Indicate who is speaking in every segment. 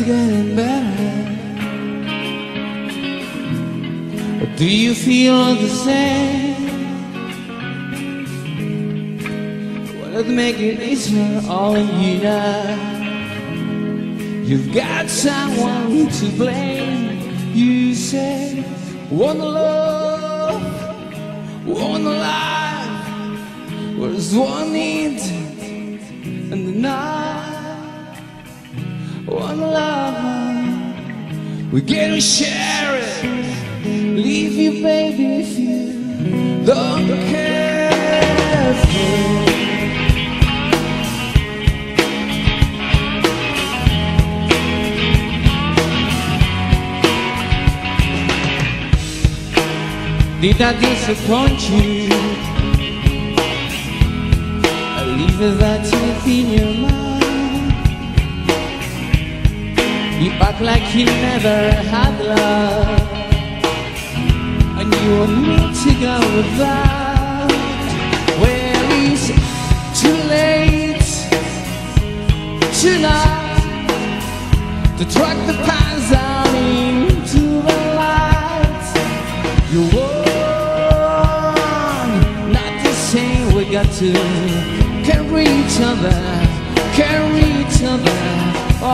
Speaker 1: getting better. Or do you feel the same? Will it make it easier all in you now? You've got someone to blame. You say, one love, one life. Where's one need and the night? One love, we gotta share it. Leave you, baby, if you don't care for. Did I disappoint you? I leave that tape in your mind. You act like you never had love, and you want me to go without. Well, it's too late tonight to track the past out into the light. You got to carry each other, carry each other. Oh.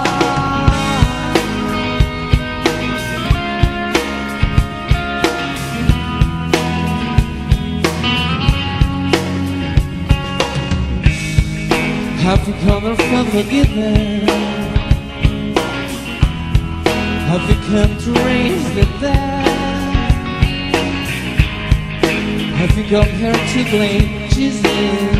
Speaker 1: Have you come from forgiveness? Have you come to raise the dead? Have you come here to blame Jesus?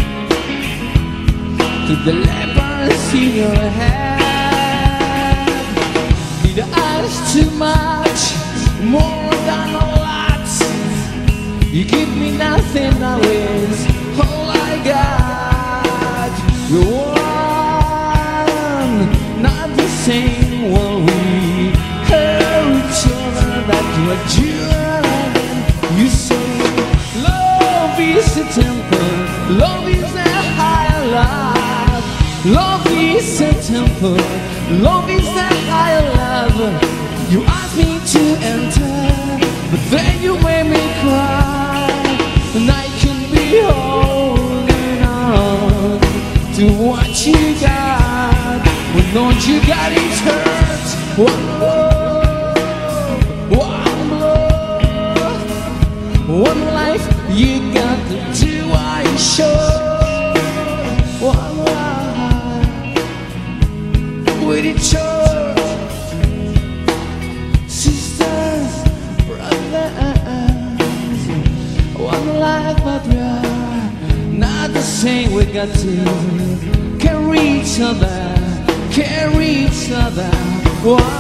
Speaker 1: To the lepers in your head? Did I ask too much, more than a lot? You give me nothing, now is all I got. You're one, not the same. When we hurt each other, that what you say. Love is a temple, love is a higher love. Love is a temple, love is a higher love. You asked me to enter, but then you made me cry. And I can be holding on to what you got, when all you got is hurt. One love, one blood, one life. You got to do I show. One life with each other, sisters, brothers. One life, but we are not the same. We got to carry each other, carry each other. One